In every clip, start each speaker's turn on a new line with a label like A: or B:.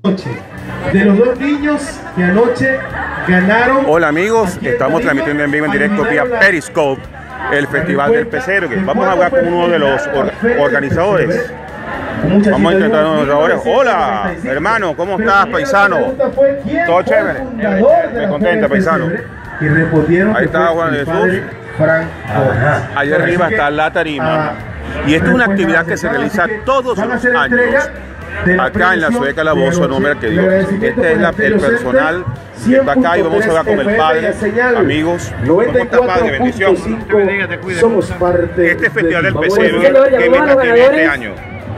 A: de los dos niños que anoche ganaron.
B: Hola amigos, estamos transmitiendo en vivo en directo vía Periscope el Festival del Pesebre. Vamos a hablar con uno de los organizadores. Vamos a intentar ahora. Hola, hermano, ¿cómo estás, paisano? Todo chévere. Me contenta, paisano. Ahí está Juan Jesús. Ahí arriba está la tarima. Y esta es una actividad que se realiza todos los años acá en la ciudad de Calabozo, nombre que Dios. Este es el personal que está acá y vamos a hablar con el padre, amigos. ¿Cómo está, padre? Bendición.
A: Somos parte.
B: Este Festival del Pesebre, ¿qué meta tiene este año?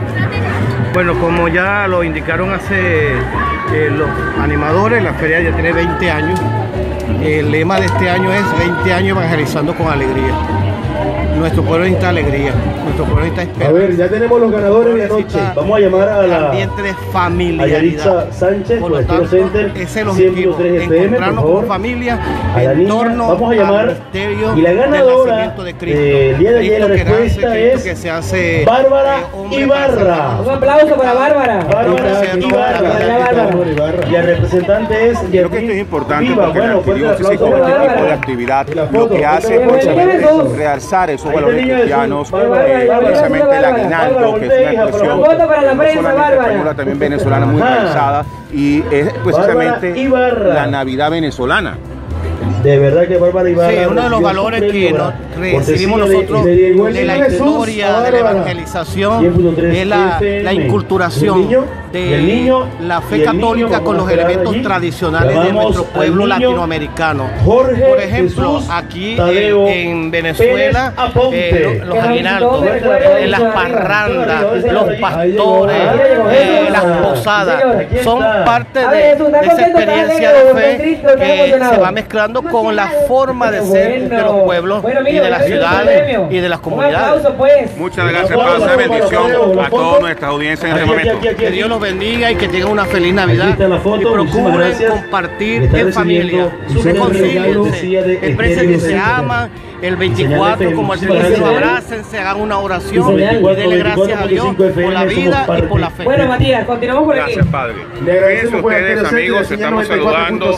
C: Bueno, como ya lo indicaron hace los animadores, la feria ya tiene 20 años. El lema de este año es 20 años evangelizando con alegría. Nuestro pueblo necesita alegría, nuestro pueblo necesita esperanza.
A: A ver, ya tenemos los ganadores de anoche. Vamos a llamar a la
C: ambiente de familiaridad.
A: Yaritza Sánchez,
C: por lo tanto,
A: Center,
C: ese es el objetivo, encontrarnos como familia en torno
A: vamos a llamar,
C: al misterio
A: y la ganadora
C: del nacimiento de Cristo.
A: El día de ayer la respuesta
C: Cristo que
A: es
C: se hace
A: Bárbara Ibarra.
D: Un aplauso para Bárbara.
A: Bárbara Ibarra. Y el representante es
B: Creo que esto es importante porque la arquidiócesis con este tipo de actividad lo que hace es realzar esos valores cristianos, precisamente el aguinaldo, que es una expresión no solamente española, también venezolana muy realizada, y es precisamente la Navidad venezolana.
A: De verdad que Bárbara Ibarra.
C: Sí, uno de los valores que recibimos nosotros de la historia de la evangelización es la inculturación de la fe católica con los elementos tradicionales de nuestro pueblo latinoamericano. Por ejemplo, aquí en Venezuela, los aguinaldos, las parrandas, los pastores, las posadas, son parte de esa experiencia de fe que se va mezclando con la forma de ser de los pueblos y de las ciudades y de las comunidades.
B: Muchas gracias, Padre. Bendición a toda nuestra audiencia en este momento.
C: Que Dios los bendiga y que tengan una feliz Navidad y procuren compartir en familia. Reconcíliense, expresen que se aman. El 24, como el 31, abrácense, hagan una oración y denle gracias a Dios por la vida y por la fe.
D: Bueno, Matías, continuamos por aquí.
B: Gracias, Padre. Gracias a ustedes, amigos, estamos saludando.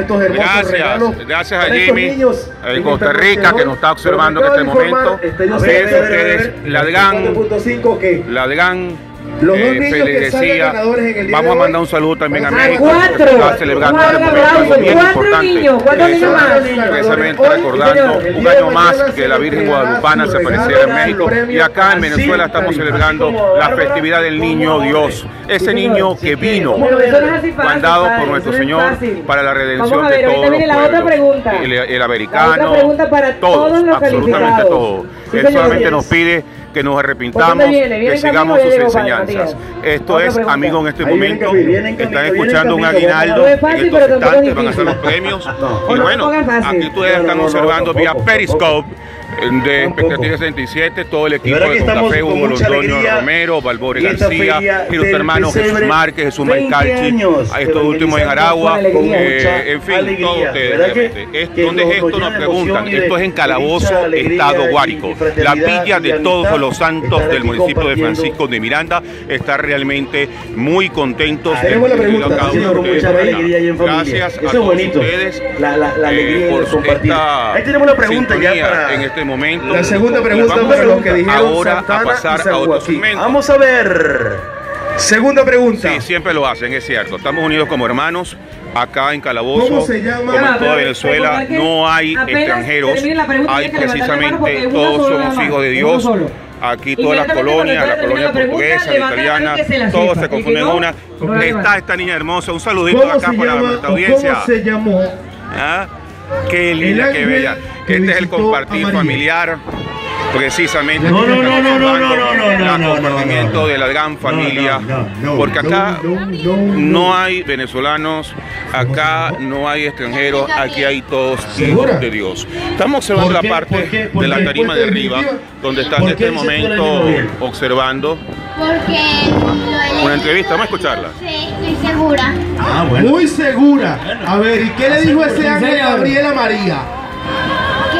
B: Gracias a Jimmy en Costa Rica que nos está observando en este momento. Ustedes, la gran
A: los dos niños que salgan ganadores en el día
B: vamos a mandar un saludo también a México, que está celebrando algo bien importante, precisamente recordando un año más que la Virgen Guadalupana se apareciera en México, y acá en Venezuela estamos celebrando la festividad del Niño Dios, ese niño que vino mandado por nuestro Señor para la redención de todos los pueblos, el americano, todos, absolutamente todos. Él solamente nos pide que nos arrepintamos, que sigamos sus enseñanzas. Esto es, amigos, en este momento están escuchando un aguinaldo en estos instantes, van a hacer los premios. Y bueno, aquí ustedes están observando vía Periscope de Expectativa 67, todo el equipo de Concafé, Hugo Londoño Romero, Balbore García, y los hermanos Jesús Márquez, Jesús Maicalchi, estos últimos en Aragua, en fin, todos ustedes. ¿Dónde es esto? Nos preguntan. Esto es en Calabozo, Estado Guárico. La villa de todos los santos del municipio de Francisco de Miranda está realmente muy contentos.
A: Tenemos la pregunta,
B: gracias a todos ustedes por esta
A: ahí tenemos la pregunta ya para
B: en este momento.
A: La segunda pregunta para los que dijeron
B: ahora
A: Santana
B: a pasar a otro segmento.
A: Vamos a ver. Segunda pregunta.
B: Sí, siempre lo hacen, es cierto. Estamos unidos como hermanos. Acá en Calabozo,
A: ¿cómo se llama?
B: como en toda Venezuela, no hay extranjeros. Hay precisamente, todos somos hijos de Dios. Aquí todas las colonias, la colonia portuguesa, la italiana, todos se confunden en una. Está esta niña hermosa. Un saludito acá para nuestra audiencia.
A: ¿Cómo se llamó?
B: ¿Ah? Qué linda, qué bella. Este es el compartir familiar. Precisamente el compartimiento de la gran familia, porque acá no hay venezolanos, acá no hay extranjeros, aquí hay todos hijos de Dios. Estamos observando la parte de la tarima de arriba, donde están en este momento observando una entrevista. Vamos a escucharla.
E: Sí, estoy segura.
A: Ah, bueno. Muy segura. A ver, ¿y qué le dijo ese ángel Gabriel a María?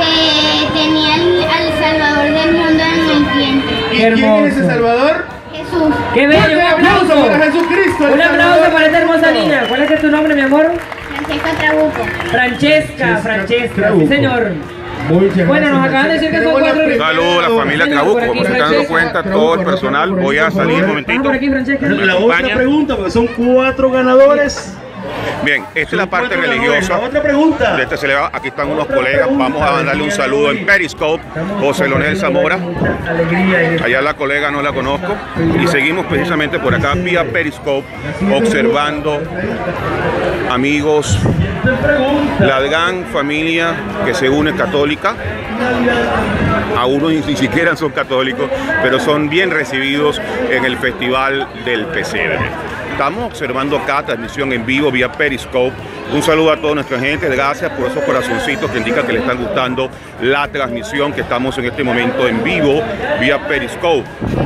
E: Que tenía al Salvador del mundo en el vientre.
A: ¿Y quién es ese Salvador?
E: Jesús. Jesús.
D: ¡Qué bello! ¡Un aplauso!
A: Para Jesucristo.
D: Un aplauso para esta hermosa niña. ¿Cuál es tu nombre, mi amor?
E: Francesca Trabuco.
D: Francesca, sí señor. Bueno, nos acaban de decir que son 4 niños.
B: Saludos a la familia Trabuco, como se están dando cuenta, todo el personal. Voy a salir un momentito.
D: Por aquí, Francesca.
F: La otra pregunta, porque son 4 ganadores.
B: Bien, esta es la parte religiosa.
F: La otra pregunta.
B: De este celebrado. Aquí están unos colegas. Vamos a mandarle un saludo en Periscope. José Leonel Zamora. Allá la colega no la conozco. Y seguimos precisamente por acá vía Periscope, observando, amigos, la gran familia que se une católica. Algunos ni siquiera son católicos, pero son bien recibidos en el Festival del Pesebre. Estamos observando acá transmisión en vivo vía Periscope. Un saludo a toda nuestra gente, gracias por esos corazoncitos que indican que le están gustando la transmisión que estamos en este momento en vivo vía Periscope.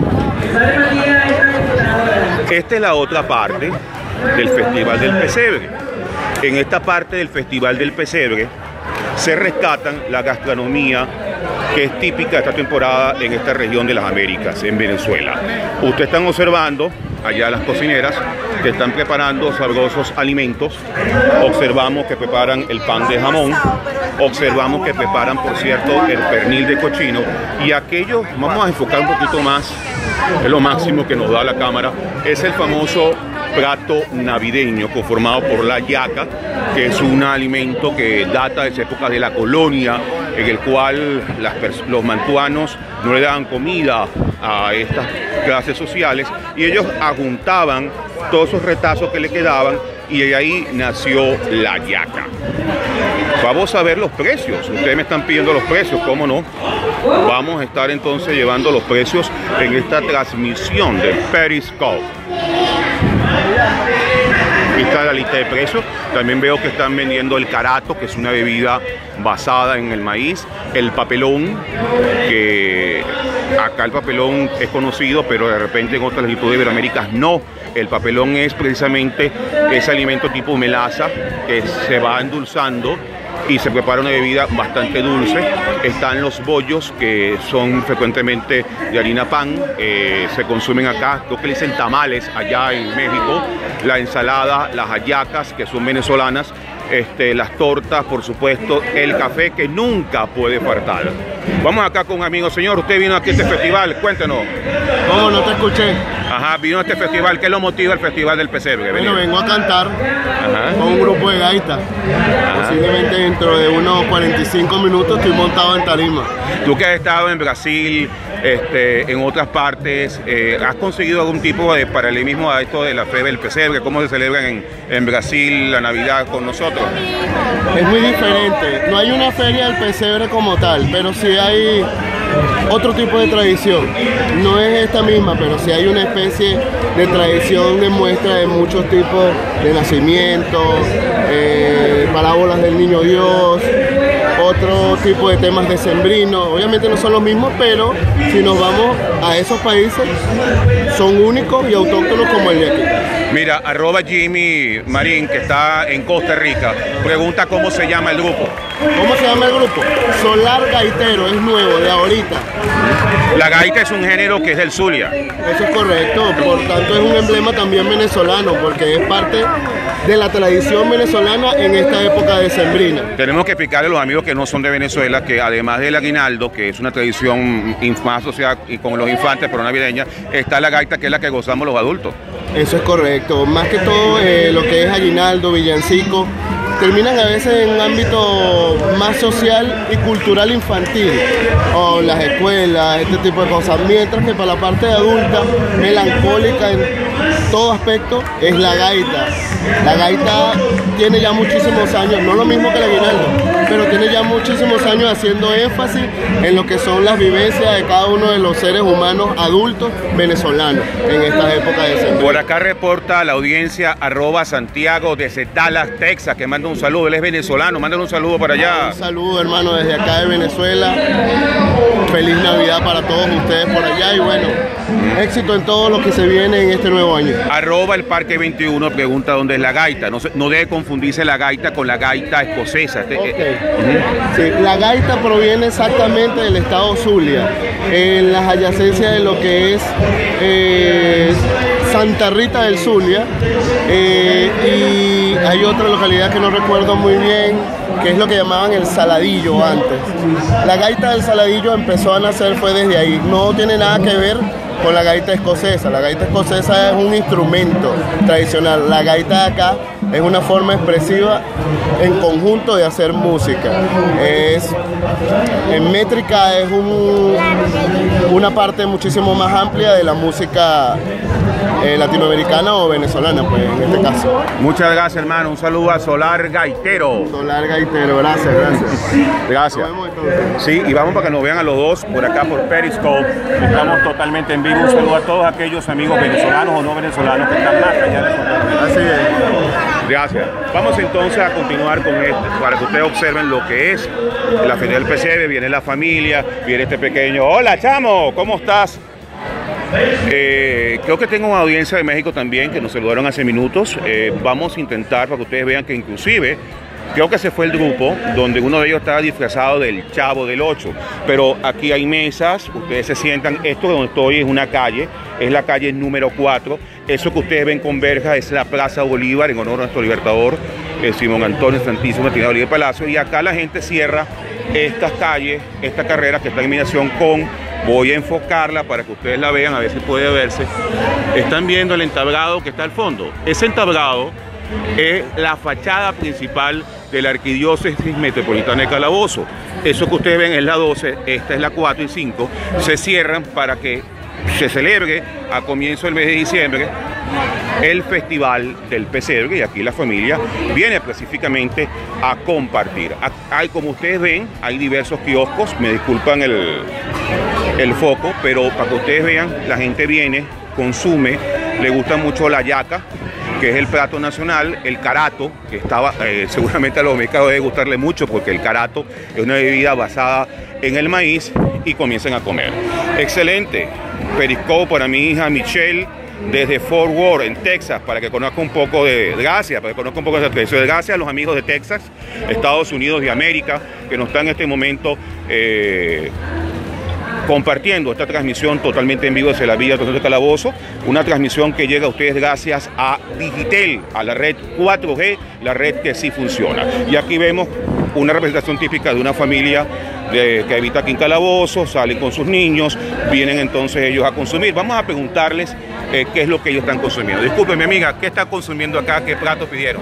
B: Esta es la otra parte del Festival del Pesebre. En esta parte del Festival del Pesebre se rescatan la gastronomía que es típica de esta temporada en esta región de las Américas, en Venezuela. Ustedes están observando allá las cocineras que están preparando sabrosos alimentos. Observamos que preparan el pan de jamón, observamos que preparan, por cierto, el pernil de cochino, y aquello, vamos a enfocar un poquito más, es lo máximo que nos da la cámara, es el famoso plato navideño conformado por la yaca, que es un alimento que data de esa época de la colonia, en el cual los mantuanos no le daban comida a estas clases sociales y ellos ajuntaban todos esos retazos que le quedaban y de ahí nació la yaca. Vamos a ver los precios. Ustedes me están pidiendo los precios, ¿cómo no? Vamos a estar entonces llevando los precios en esta transmisión de Periscope. Aquí está la lista de precios. También veo que están vendiendo el carato, que es una bebida basada en el maíz. El papelón, que acá el papelón es conocido, pero de repente en otras latitudes de Iberoamérica no. El papelón es precisamente ese alimento tipo melaza que se va endulzando y se prepara una bebida bastante dulce. Están los bollos, que son frecuentemente de harina pan, se consumen acá, creo que le dicen tamales allá en México. La ensalada, las hallacas, que son venezolanas, las tortas, por supuesto, el café, que nunca puede faltar. Vamos acá con un amigo. Señor, usted vino aquí a este festival, cuéntenos.
G: No, no te escuché.
B: Ajá, vino a este festival. ¿Qué lo motiva el Festival del Pesebre?
G: Bueno, vengo a cantar.
B: Ajá.
G: Con un grupo de gaitas. Posiblemente dentro de unos 45 minutos estoy montado en tarima.
B: Tú que has estado en Brasil, en otras partes, ¿has conseguido algún tipo de paralelismo a esto de la fe del Pesebre? ¿Cómo se celebra en Brasil la Navidad con nosotros?
G: Es muy diferente. No hay una feria del Pesebre como tal, pero sí hay otro tipo de tradición. No es esta misma, pero sí hay una especie de tradición de muestra de muchos tipos de nacimientos, parábolas del Niño Dios, otro tipo de temas decembrinos. Obviamente no son los mismos, pero si nos vamos a esos países, son únicos y autóctonos como el de aquí.
B: Mira, @Jimmy Marín, que está en Costa Rica, pregunta cómo se llama el grupo.
G: ¿Cómo se llama el grupo? Solar Gaitero, es nuevo, de ahorita.
B: La gaita es un género que es del Zulia.
G: Eso es correcto, por tanto es un emblema también venezolano, porque es parte de la tradición venezolana en esta época decembrina.
B: Tenemos que explicarle a los amigos que no son de Venezuela que además del aguinaldo, que es una tradición más asociada y con los infantes, pero navideña, está la gaita, que es la que gozamos los adultos.
G: Eso es correcto, más que todo lo que es aguinaldo, villancico, terminan a veces en un ámbito más social y cultural infantil, o las escuelas, este tipo de cosas, mientras que para la parte adulta, melancólica en todo aspecto, es la gaita. La gaita tiene ya muchísimos años, no lo mismo que el aguinaldo, pero tiene ya muchísimos años haciendo énfasis en lo que son las vivencias de cada uno de los seres humanos adultos venezolanos en estas épocas de sembrina.
B: Por acá reporta la audiencia @Santiago desde Dallas, Texas, que manda un saludo. Él es venezolano, mándale un saludo para allá.
G: Un saludo, hermano, desde acá de Venezuela. Feliz Navidad para todos ustedes por allá y bueno, éxito en todo lo que se viene en este nuevo año.
B: @el Parque 21 pregunta dónde es la gaita. No debe confundirse la gaita con la gaita escocesa.
G: Okay. Sí, la gaita proviene exactamente del estado Zulia, en las adyacencias de lo que es Santa Rita del Zulia, y hay otra localidad que no recuerdo muy bien, que es lo que llamaban el Saladillo antes. La gaita del Saladillo empezó a nacer, fue desde ahí, no tiene nada que ver con la gaita escocesa. La gaita escocesa es un instrumento tradicional. La gaita de acá es una forma expresiva en conjunto de hacer música. En métrica es una parte muchísimo más amplia de la música latinoamericana o venezolana, pues en este caso.
B: Muchas gracias, hermano. Un saludo a Solar Gaitero.
G: Solar Gaitero, gracias, gracias.
B: Gracias. Sí, y vamos para que nos vean a los dos por acá por Periscope. Estamos totalmente en vivo. Un saludo a todos aquellos amigos venezolanos o no venezolanos que están más allá de Costa.
G: Así es.
B: Gracias. Vamos entonces a continuar con esto, para que ustedes observen lo que es la feria del pesebre. Viene la familia, viene este pequeño. Hola, chamo, ¿cómo estás? Creo que tengo una audiencia de México también que nos saludaron hace minutos. Vamos a intentar para que ustedes vean que inclusive creo que ese fue el grupo donde uno de ellos estaba disfrazado del Chavo del 8. Pero aquí hay mesas, ustedes se sientan. Esto donde estoy es una calle, es la calle número 4. Eso que ustedes ven con verjas es la Plaza Bolívar en honor a nuestro libertador, Simón Antonio Santísimo Trinidad Bolívar Palacio. Y acá la gente cierra estas calles, esta carrera que está en combinación con... Voy a enfocarla para que ustedes la vean, a ver si puede verse. Están viendo el entablado que está al fondo. Ese entablado es la fachada principal de la Arquidiócesis Metropolitana de Calabozo. Eso que ustedes ven es la 12, esta es la 4 y 5. Se cierran para que se celebre a comienzo del mes de diciembre el Festival del Pesebre, y aquí la familia viene específicamente a compartir. Hay, como ustedes ven, hay diversos kioscos, me disculpan el foco, pero para que ustedes vean, la gente viene, consume, le gusta mucho la yaca, que es el plato nacional, el carato, que estaba, seguramente a los mexicanos debe gustarle mucho, porque el carato es una bebida basada en el maíz, y comienzan a comer. Excelente. Periscope para mi hija Michelle, desde Fort Worth, en Texas, para que conozca un poco de... Gracias, para que conozca un poco de eso. Gracias a los amigos de Texas, Estados Unidos de América, que nos están en este momento compartiendo esta transmisión totalmente en vivo desde la Villa de Calabozo, una transmisión que llega a ustedes gracias a Digitel, a la red 4G, la red que sí funciona. Y aquí vemos una representación típica de una familia que habita aquí en Calabozo, salen con sus niños, vienen entonces ellos a consumir. Vamos a preguntarles qué es lo que ellos están consumiendo. Disculpe, mi amiga, ¿qué está consumiendo acá? ¿Qué platos pidieron?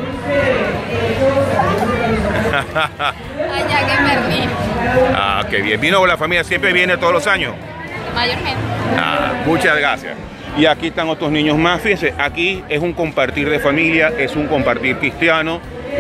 E: Allá que Merlín.
B: Ah, qué bien. ¿Vino con la familia? ¿Siempre viene todos los años?
E: Mayormente.
B: Ah, muchas gracias. Y aquí están otros niños más. Fíjense, aquí es un compartir de familia, es un compartir cristiano.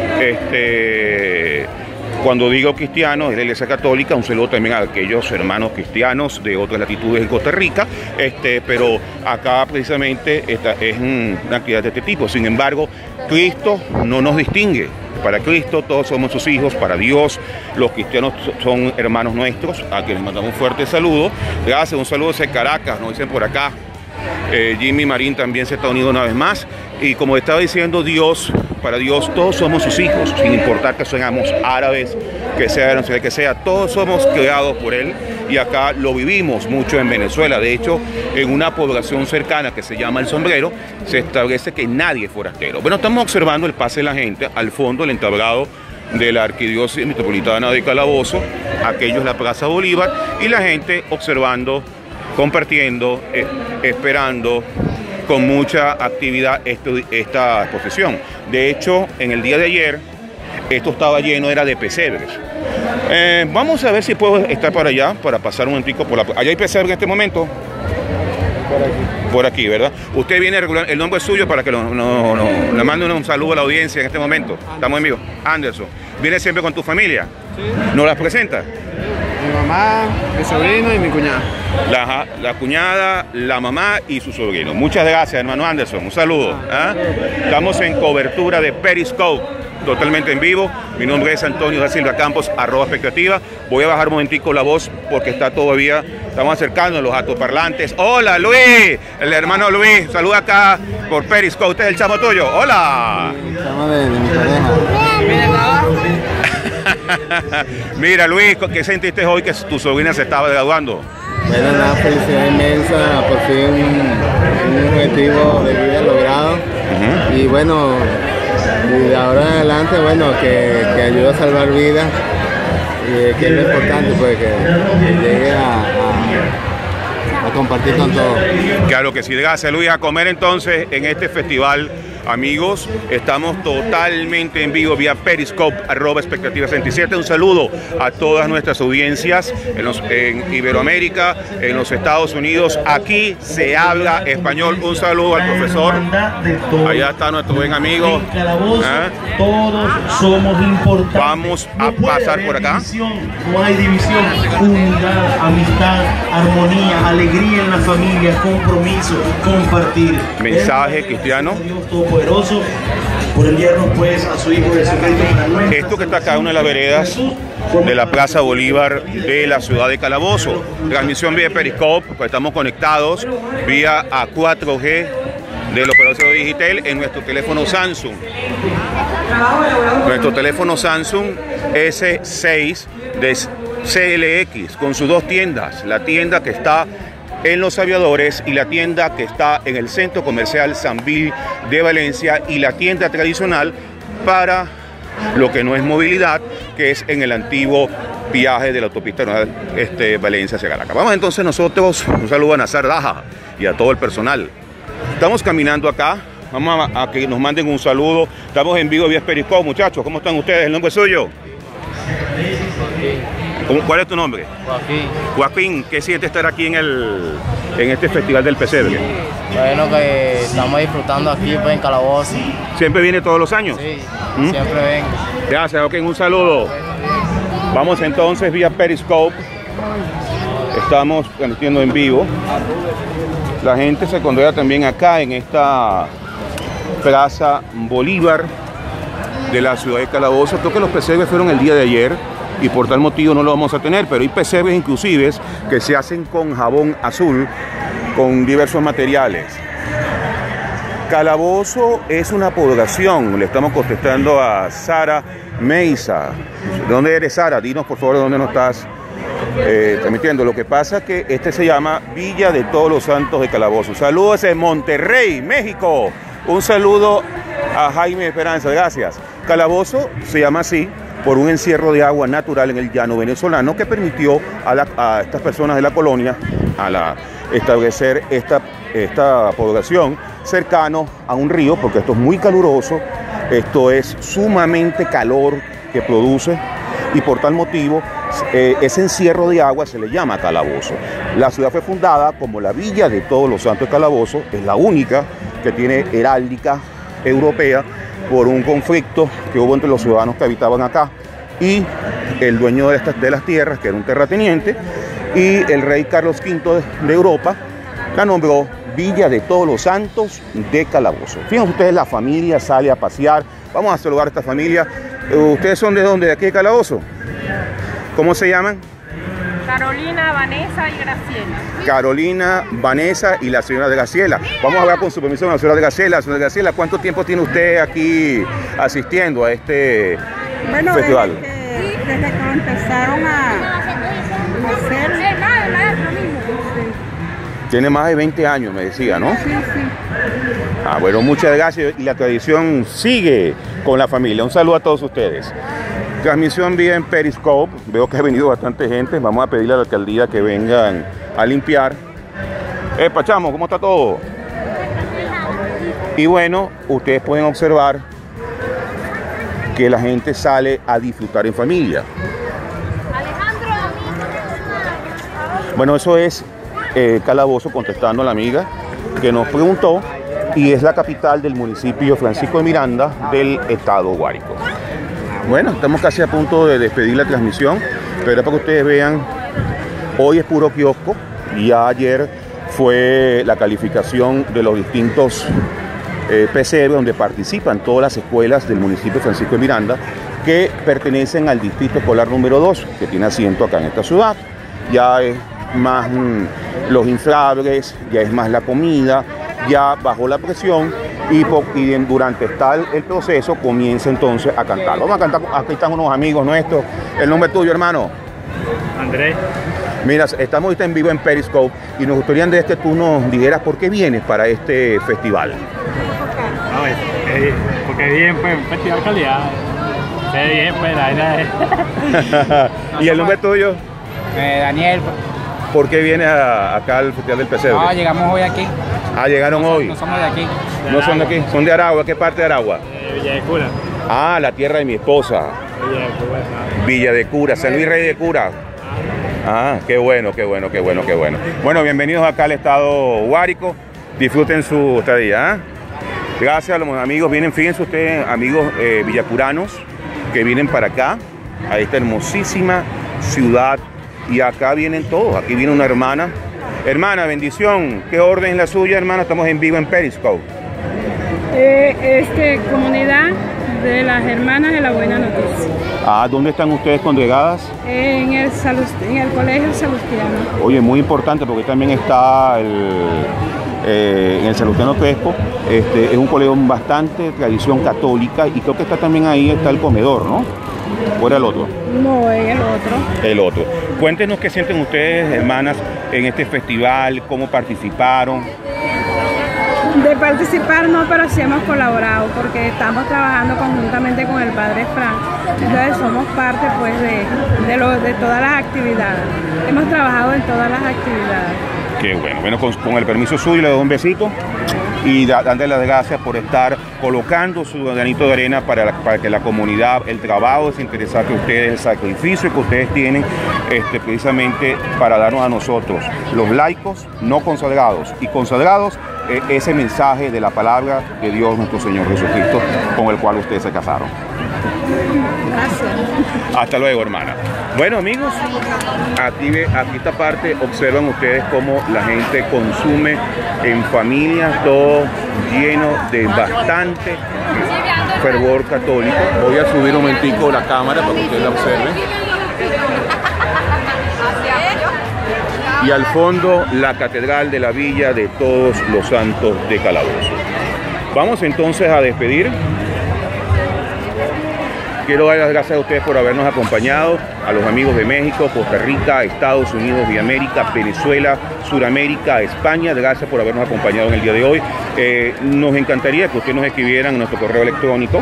B: Cuando digo cristiano, es de la Iglesia Católica, un saludo también a aquellos hermanos cristianos de otras latitudes en Costa Rica, pero acá precisamente esta es una actividad de este tipo. Sin embargo, Cristo no nos distingue. Para Cristo todos somos sus hijos, para Dios los cristianos son hermanos nuestros, a quienes mandamos un fuerte saludo. Gracias, un saludo desde Caracas, nos dicen por acá. Jimmy Marín también se está unido una vez más. Y como estaba diciendo, Dios, para Dios todos somos sus hijos, sin importar que seamos árabes, que sea de nacionalidad que sea, todos somos creados por Él, y acá lo vivimos mucho en Venezuela. De hecho, en una población cercana que se llama El Sombrero, se establece que nadie es forastero. Bueno, estamos observando el pase de la gente, al fondo el entablado de la Arquidiócesis Metropolitana de Calabozo, aquello es la Plaza Bolívar, y la gente observando, compartiendo, esperando con mucha actividad esta exposición. De hecho, en el día de ayer, esto estaba lleno, era de pesebres. Vamos a ver si puedo estar para allá, para pasar un momentico por la... ¿Allá hay pesebre en este momento? Por aquí, ¿verdad? Usted viene regular, el nombre es suyo para que le mande un saludo a la audiencia en este momento. Estamos en vivo. Anderson. ¿Viene siempre con tu familia?
H: Sí.
B: ¿Nos las presenta?
H: Mi mamá, mi sobrino y mi cuñada.
B: La cuñada, la mamá y su sobrino. Muchas gracias, hermano Anderson. Un saludo. Estamos en cobertura de Periscope, totalmente en vivo. Mi nombre es Antonio da Silva Campos, @expectativa. Voy a bajar un momentico la voz porque está todavía, estamos acercando los altoparlantes. Hola, Luis, el hermano Luis. Saluda acá por Periscope. ¿Usted es el chamo tuyo? Hola.
H: Chamo de mi pareja.
B: Mira, Luis, ¿qué sentiste hoy que tu sobrina se estaba graduando?
G: Bueno, una felicidad inmensa, por fin un objetivo de vida logrado. Y bueno, y de ahora en adelante, bueno, que ayude a salvar vidas, y que es lo importante, pues que llegue a compartir con todos.
B: Claro que sí. Gracias, Luis. A comer entonces en este festival, amigos. Estamos totalmente en vivo vía Periscope, @expectativa67. Un saludo a todas nuestras audiencias en Iberoamérica, en los Estados Unidos. Aquí se habla español. Un saludo al profesor. Allá está nuestro buen amigo.
F: Todos somos importantes.
B: Vamos a pasar por acá.
F: No hay división, unidad, amistad, armonía, alegría en la familia, compromiso, compartir.
B: Mensaje cristiano.
F: Dios Todopoderoso por enviarnos pues a su Hijo Jesucristo.
B: Esto que está acá, una de las veredas de la Plaza Bolívar de la ciudad de Calabozo. Transmisión vía Periscope, pues estamos conectados vía a 4G del operador digital en nuestro teléfono Samsung. Nuestro teléfono Samsung S6 de CLX con sus dos tiendas, la tienda que está en Los Aviadores y la tienda que está en el Centro Comercial Sambil de Valencia, y la tienda tradicional para lo que no es movilidad, que es en el antiguo viaje de la autopista Valencia hacia Caracas. Vamos entonces nosotros, un saludo a Nazar Daja y a todo el personal. Estamos caminando acá, vamos a que nos manden un saludo. Estamos en vivo vía Periscope, muchachos. ¿Cómo están ustedes? ¿El nombre es suyo? ¿Cuál es tu nombre?
I: Joaquín.
B: Joaquín, ¿qué siente estar aquí en este festival del pesebre?
I: Bueno, que estamos disfrutando aquí pues, en Calabozo.
B: ¿Siempre viene todos los años?
I: Sí, siempre vengo.
B: Gracias, Joaquín, un saludo. Vamos entonces vía Periscope. Estamos transmitiendo en vivo. La gente se congrega también acá en esta Plaza Bolívar de la ciudad de Calabozo. Creo que los pesebres fueron el día de ayer y por tal motivo no lo vamos a tener, pero hay pesebres inclusive que se hacen con jabón azul, con diversos materiales. Calabozo es una población, le estamos contestando a Sara Meiza. ¿De dónde eres, Sara? Dinos por favor de dónde nos estás transmitiendo. Lo que pasa es que este se llama Villa de Todos los Santos de Calabozo. Saludos en Monterrey, México. Un saludo a Jaime Esperanza, gracias. Calabozo se llama así por un encierro de agua natural en el llano venezolano que permitió a estas personas de la colonia establecer esta población cercano a un río, porque esto es muy caluroso, esto es sumamente calor que produce, y por tal motivo ese encierro de agua se le llama Calabozo. La ciudad fue fundada como la Villa de Todos los Santos de Calabozo, es la única que tiene heráldica europea por un conflicto que hubo entre los ciudadanos que habitaban acá y el dueño de las tierras, que era un terrateniente, y el rey Carlos V de Europa la nombró Villa de Todos los Santos de Calabozo. Fíjense ustedes, la familia sale a pasear. Vamos a saludar a esta familia. ¿Ustedes son de dónde? ¿De aquí de Calabozo? ¿Cómo se llaman?
J: Carolina, Vanessa y Graciela.
B: Carolina, Vanessa y la señora de Graciela. Vamos a hablar con su permiso con la señora de Graciela. Señora de Graciela, ¿cuánto tiempo tiene usted aquí asistiendo a este festival?
J: Desde que empezaron a hacer.
B: Tiene más de 20 años, me decía, ¿no?
J: Sí, sí.
B: Ah, bueno, muchas gracias. Y la tradición sigue con la familia. Un saludo a todos ustedes. Transmisión vía en Periscope. Veo que ha venido bastante gente. Vamos a pedirle a la alcaldía que vengan a limpiar. Pachamo, ¿cómo está todo? Y bueno, ustedes pueden observar que la gente sale a disfrutar en familia. Bueno, eso es Calabozo, contestando a la amiga que nos preguntó, y es la capital del municipio Francisco de Miranda del estado Guárico. Bueno, estamos casi a punto de despedir la transmisión, pero para que ustedes vean, hoy es puro kiosco. Ya ayer fue la calificación de los distintos PCR donde participan todas las escuelas del municipio Francisco de Miranda que pertenecen al distrito escolar número 2, que tiene asiento acá en esta ciudad. Ya es más los inflables, ya es más la comida, ya bajó la presión y durante el proceso comienza entonces a cantar. Vamos a cantar, aquí están unos amigos nuestros. ¿El nombre tuyo, hermano?
K: Andrés.
B: Mira, estamos ahorita en vivo en Periscope y nos gustaría de que tú nos dijeras por qué vienes para este festival.
K: Porque bien, pues, un festival de calidad. Se ve bien, pues, la verdad.
B: ¿Y el nombre tuyo?
I: Daniel.
B: ¿Por qué vienes acá al Festival del Pesebre?
I: No, llegamos hoy aquí.
B: Ah, llegaron hoy.
I: No somos de aquí.
B: No son de aquí, son de Aragua. ¿Qué parte de Aragua?
K: Villa de Cura.
B: Ah, la tierra de mi esposa.
K: Villa de Cura.
B: Villa de Cura, San Luis Rey de Cura. Ah, qué bueno, qué bueno, qué bueno, qué bueno. Bueno, bienvenidos acá al estado Guárico. Disfruten su estadía. Gracias a los amigos. Vienen, fíjense ustedes, amigos villacuranos que vienen para acá, a esta hermosísima ciudad. Y acá vienen todos. Aquí viene una hermana. Hermana, bendición. ¿Qué orden es la suya, hermana? Estamos en vivo en Periscope.
J: Comunidad de las Hermanas de la Buena Noticia.
B: Ah, ¿dónde están ustedes congregadas?
J: En el Colegio Salustiano.
B: Oye, muy importante porque también está en el Salustiano Crespo. Es un colegio bastante tradición católica y creo que está también ahí está el comedor, ¿no? ¿O era el otro?
J: No, es el otro.
B: El otro. Cuéntenos qué sienten ustedes, hermanas, en este festival, cómo participaron.
J: De participar no, pero sí hemos colaborado porque estamos trabajando conjuntamente con el Padre Frank. Entonces somos parte pues de todas las actividades. Hemos trabajado en todas las actividades.
B: Qué bueno. Bueno, con el permiso suyo le doy un besito y dándole las gracias por estar colocando su granito de arena para que la comunidad, el trabajo desinteresado que ustedes, el sacrificio que ustedes tienen precisamente para darnos a nosotros, los laicos no consagrados y consagrados, ese mensaje de la palabra de Dios nuestro Señor Jesucristo con el cual ustedes se casaron.
J: Gracias.
B: Hasta luego, hermana. Bueno, amigos, aquí esta parte observan ustedes cómo la gente consume en familia, todo lleno de bastante fervor católico. Voy a subir un momentico la cámara para que ustedes la observen. Y al fondo la Catedral de la Villa de Todos los Santos de Calabozo. Vamos entonces a despedir. Quiero dar las gracias a ustedes por habernos acompañado, a los amigos de México, Costa Rica, Estados Unidos de América, Venezuela, Suramérica, España. Gracias por habernos acompañado en el día de hoy. Nos encantaría que ustedes nos escribieran en nuestro correo electrónico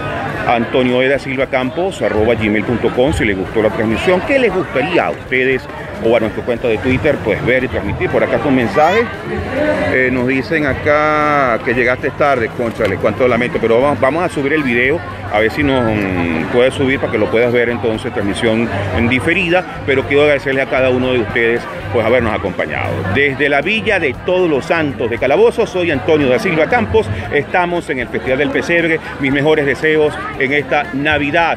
B: antonioedasilvacampos@gmail.com si les gustó la transmisión. ¿Qué les gustaría a ustedes o a nuestra cuenta de Twitter pues ver y transmitir? Por acá con mensajes. Nos dicen acá que llegaste tarde, cónchale, cuánto lamento, pero vamos a subir el video, a ver si nos puedes subir para que lo puedas ver entonces, transmisión en diferida, pero quiero agradecerles a cada uno de ustedes pues habernos acompañado. Desde la Villa de Todos los Santos de Calabozo, soy Antonio da Silva Campos, estamos en el Festival del Pesebre. Mis mejores deseos en esta Navidad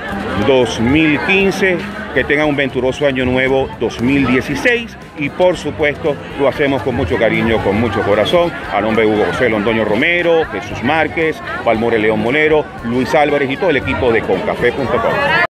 B: 2015, que tengan un venturoso año nuevo 2016 y por supuesto lo hacemos con mucho cariño, con mucho corazón, a nombre de Hugo José Londoño Romero, Jesús Márquez, Palmore León Molero, Luis Álvarez y todo el equipo de Concafé.com.